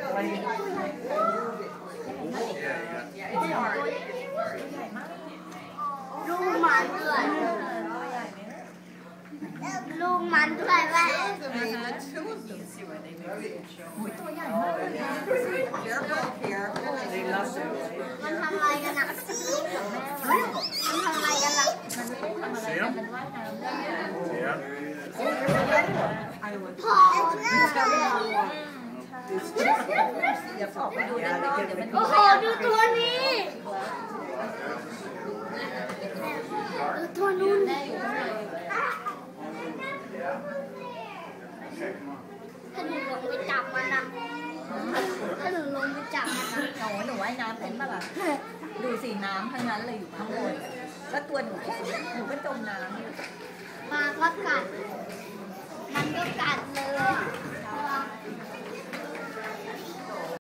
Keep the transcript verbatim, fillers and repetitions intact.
ลูกมันด้วยลูกมันด้วยแม่มันทำอะไรกันอ่ะมันทำอะไรกันล่ะพอโอ้โหดูตัวนี้ดูตัวนู้นถ้าหนูลงไปจับมันนะถ้าหนูลงไปจับมันนะโอ้หนูว่ายน้ำเป็นปะล่ะดูสีน้ำทั้งนั้นเลยอยู่ข้างบนแล้วตัวหนูหนูก็จมน้ำมาก็กัดมันก็กัดเลย